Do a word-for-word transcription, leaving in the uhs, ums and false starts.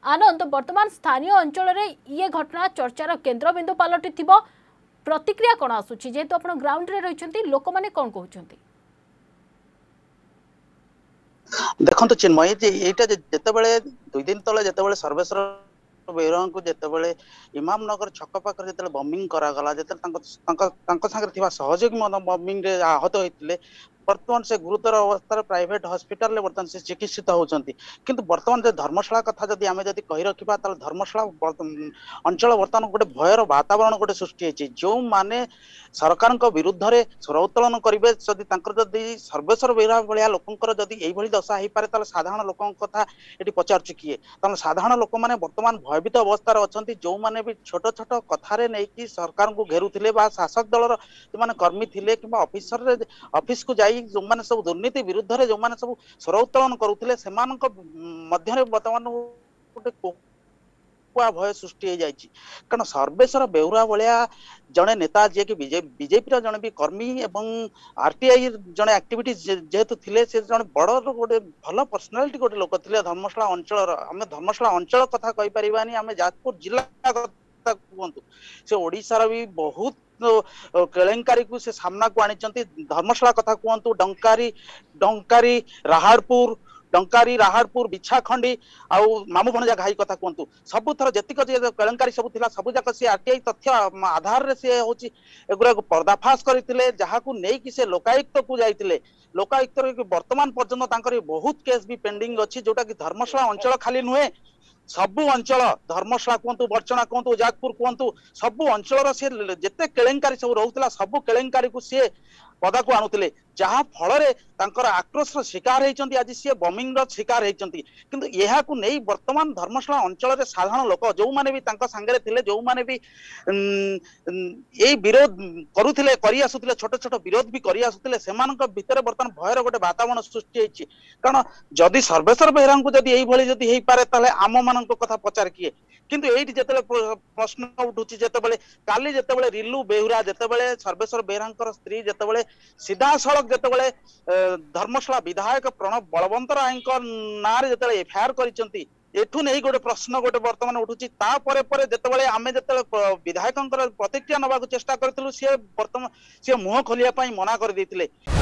आनंद वर्तमान स्थानीय अंचल रे ये घटना चर्चार केन्द्रबिंदु पलटि थिबो प्रतिक्रिया कौन आसुची जेहेतु आप ग्राउंड रे रहिचंती लोक माने कौन कहउचंती देखो चिन्मयी जी एटा जेतेबेले दुई दिन तले जेतेबेले सर्वेश्वर बेहरा को जेतेबेले इमामनगर छक पाखर जेतेबेले बॉम्बिंग करागला जेते संगे सहयोगी बॉम्बिंग रे आहत होते बर्तमान से गुरुतर अवस्था प्राइवेट हॉस्पिटल बर्तमान से चिकित्सित होती किंतु बर्तमान जो धर्मशाला कथा जदि आमे जदि कहि रखिबा त धर्मशाला अंचल बर्तमान गोटे भयर वातावरण गोटे सृष्टि होती जो माने सरकार विरुद्ध रे स्वर उत्तोलन करेंगे जदि जदि सर्वेश्वर बेहरा भाया लोकंर जदि यही दशा हो पाए तो साधारण लोक कथा ये पचारुची किए तेना साधारण लोक मैंने बर्तमान भयभीत अवस्था अच्छा जो मैंने भी छोट छोट कथार नहीं सरकार को घेरुले शासक दलर जो मैंने कर्मी थे कि ऑफिसर ऑफिस को जाई जो मैंने सब दुर्नीति विरुद्ध रे जो मैंने सब स्वर उत्तोलन करुले से बर्तमान गोटे भय सृष्टि हो जाए कारण सर्वेश्वर बेहुरा भाया जड़े नेता जी कि बीजेपी जड़े भी कर्मी एवं आरटीआई जड़े एक्टिविटी जेहेतु थे से जड़े बड़ गोटे भल पर्सनालीटी गोटे लोक थे धर्मशाला अंचल आम धर्मशाला अंचल कथा कही पारानी आम जाजपुर जिला कथा कहतु से ओडिशार भी बहुत केलेंकारी को से सामना को आनी धर्मशाला कथा कहतु डंकारी डंकारी राहाड़पुर डंकारी राहाड़पुर बिछाखंडी आउ मामू भणजा घाई कथा कहतु सबु थर जतिक केलेंकारी सब थिला सबु जाक से आरटीआई तथ्य आधार रे से होची एगुरा पर्दाफाश करथिले जहा को नै कि से लोकायुक्त को जाइतिले लोकायुक्त रे वर्तमान पर्यंत तांकर बहुत केस भी पेंडिंग अछि जोटा कि धर्मशाला अंचल खाली नुहे सबु अंचल धर्मशाला कहतु बर्चना कहतु जाजपुर कहतु सबु अंचल से जेते केलेंकारी सब रोहुतला सबु केलेंकारी को सी पदा को आणुतिले जहाँ फल आक्रोश शिकार होती आज सी बॉम्बिंग शिकार होती किंतु यह को नहीं वर्तमान धर्मशाला अंचल रे साधारण लोक जो माने भी सांगे थे जो माने भी यही विरोध करुले करी आसुतिले छोट छोट विरोध भी करी आसुतिले सेमानक भितर वर्तमान भयर गोटे वातावरण सृष्टि होती कारण जदि सर्वेश्वर बेहरा को जदि यही भली जदि पारे ताले आम मान कथा पचार किए किंतु एठी जेतेबेले प्रश्न उठुची जेतेबेले काली जेतेबेले रिलू बेहुरा जेतेबेले सर्वेश्वर बेहरांकर स्त्री जेतेबेले सीधा सड़क जेतेबेले धर्मशाला विधायक प्रणव बलवंत राय नारे जेतेबेले एफआईआर करिसंती एठू नहीं गोटे प्रश्न गोटे वर्तमान उठुची ता परे परे जेतेबेले आमे जेतेबेले विधायकंकर प्रतिक्रिया नबाकू चेष्टा करथिलु से वर्तमान से मुह खोलिया पई मना कर देथिले।